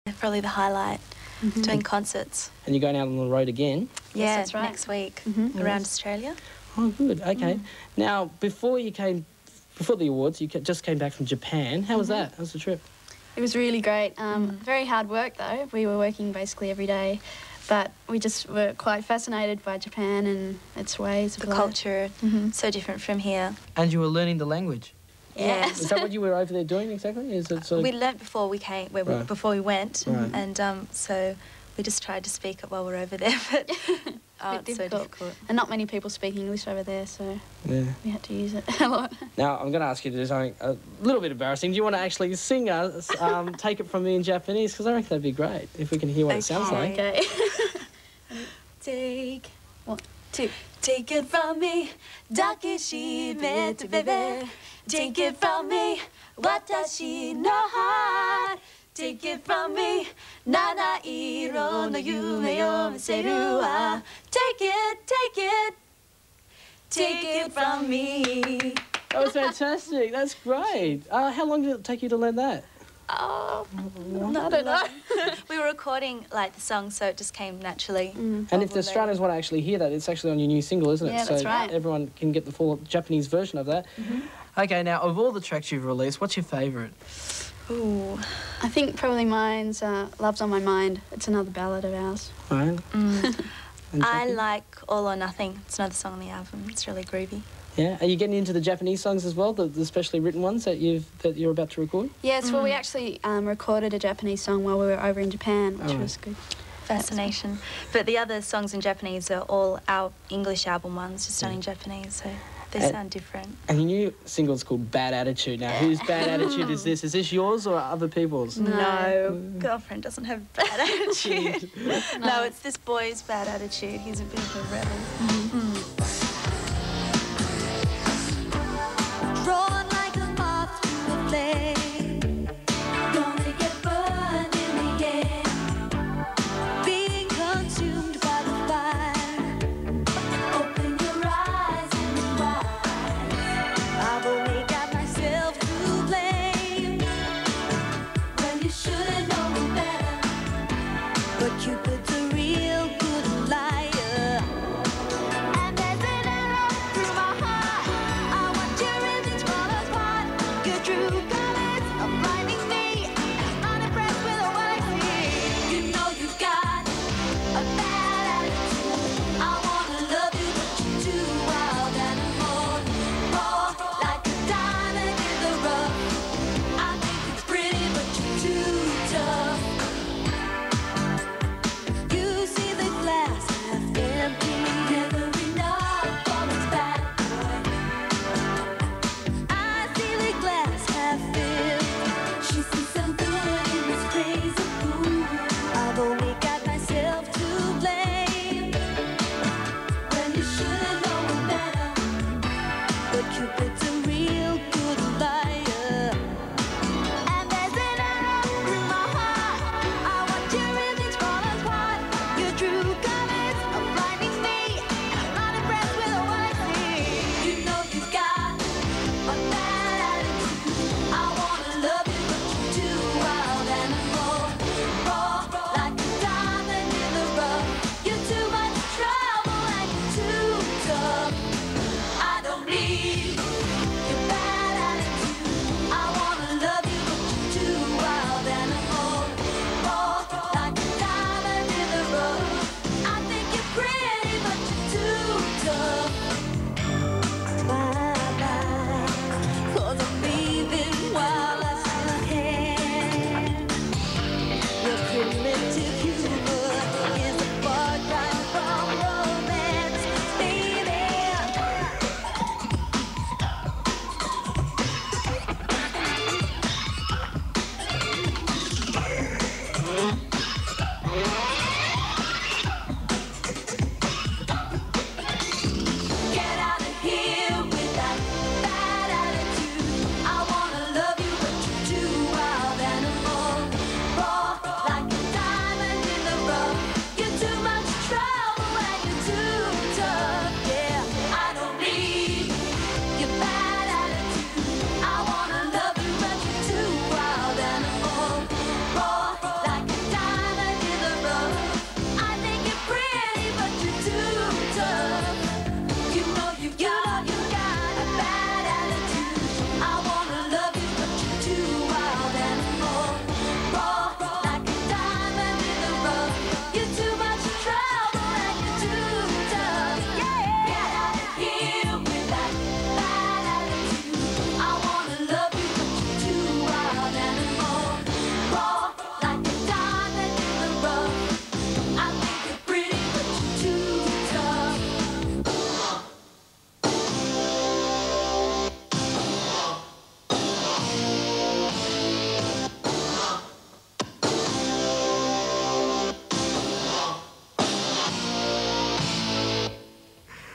Probably the highlight, doing concerts. And you're going out on the road again? Yeah, Yes, that's right. next week around Australia. Oh, good. Okay. Now, before the awards, you just came back from Japan. How was that? How was the trip? It was really great. Very hard work though. We were working basically every day, but we just were quite fascinated by Japan and its ways of The life. culture, so different from here. And you were learning the language. Yes. Is that what you were over there doing exactly? Is it sort of... We learnt before we came, before we went, and so we just tried to speak it while we're over there, but it's so difficult. And not many people speak English over there, so we had to use it a lot. Now, I'm going to ask you to do something a little bit embarrassing. Do you want to actually sing us, Take It From Me in Japanese? Because I reckon that'd be great if we can hear what it sounds like. Okay. Take, 1, 2. Take it from me, dakishimete, baby. Take it from me, watashi no heart. Take it from me, nanairo no yume o miseru wa. Take it from me. That was fantastic. That's great. How long did it take you to learn that? Oh, I don't know. We were recording like the song, so it just came naturally. And if the Australians want to actually hear that, it's actually on your new single, isn't it? Yeah, that's right. Everyone can get the full Japanese version of that. Okay, now, of all the tracks you've released, what's your favourite? Ooh. I think probably mine's Love's on My Mind. It's another ballad of ours. Right. I like All or Nothing. It's another song on the album. It's really groovy. Yeah. Are you getting into the Japanese songs as well, the specially written ones that you're about to record? Yes, well, we actually recorded a Japanese song while we were over in Japan, which was good. Fascination. But the other songs in Japanese are all our English album ones, just done in Japanese, so they sound different. And your new single's called Bad Attitude. Now, whose bad attitude is this? Is this yours or other people's? No, girlfriend doesn't have bad attitude. No, it's this boy's bad attitude. He's a bit of a rebel. Drawn like a moth to a flame, gonna get burned in the end, being consumed by the fire. Open your eyes and wide. I've only got myself to blame, when you should know better. But Cupid's a real good liar.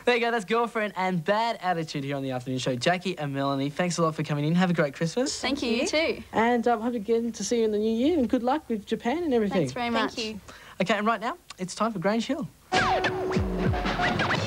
There you go, that's Girlfriend and Bad Attitude here on the afternoon show. Jacqui and Melanie, thanks a lot for coming in. Have a great Christmas. Thank you, you too. And hope again to see you in the new year, and good luck with Japan and everything. Thanks very much. Thank you. Okay, and right now, it's time for Grange Hill.